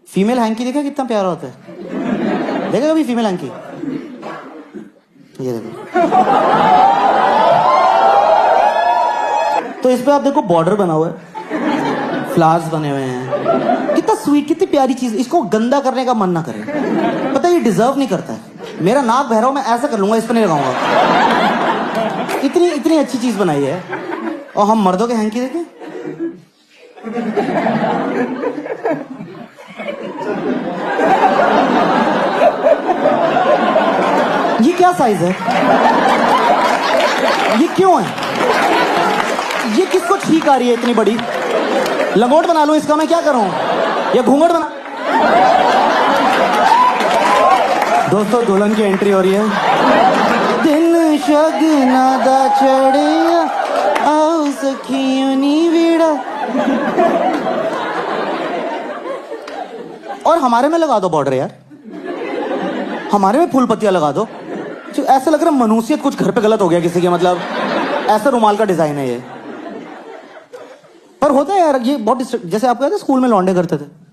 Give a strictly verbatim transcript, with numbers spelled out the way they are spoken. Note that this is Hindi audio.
फीमेल हैंकी देखा कितना प्यारा होता है? देखा कभी फीमेल हैंकी? ये देखो। तो इस पे आप देखो बॉर्डर बना हुआ है, फ्लावर्स बने हुए हैं, कितना स्वीट, कितनी प्यारी चीज। इसको गंदा करने का मन ना करे, पता है ये डिजर्व नहीं करता है। मेरा नाक बह रहा हूं, मैं ऐसा कर लूंगा, इस पे नहीं लगाऊंगा। इतनी इतनी अच्छी चीज बनाई है। और हम मर्दों के हैंकी देखें, ये क्या साइज है? ये क्यों है? ये किसको छींक आ रही है इतनी बड़ी? लंगोट बना लूं इसका, मैं क्या करूं? ये घूंघट बना। दोस्तों दुल्हन की एंट्री हो रही है। दिन शगना दा चढ़िया आओ सखियों नी वीड़ा। और हमारे में लगा दो बॉर्डर यार, हमारे में फूल पत्तियां लगा दो। जो ऐसा लग रहा है मनुष्यत कुछ घर पे गलत हो गया किसी के, मतलब ऐसा रुमाल का डिजाइन है ये। पर होता है यार ये बहुत, जैसे आप कहते स्कूल में लौंडे करते थे,